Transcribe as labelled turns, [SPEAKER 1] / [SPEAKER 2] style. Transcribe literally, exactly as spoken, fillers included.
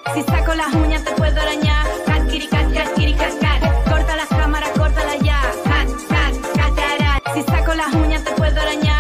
[SPEAKER 1] Si saco las uñas te puedo arañar. Cat, kiri, cat, cat, kiri, cat, cat. Corta las cámaras, córtala ya. Cat, cat, cat, cat, cat. Si saco las uñas te puedo arañar.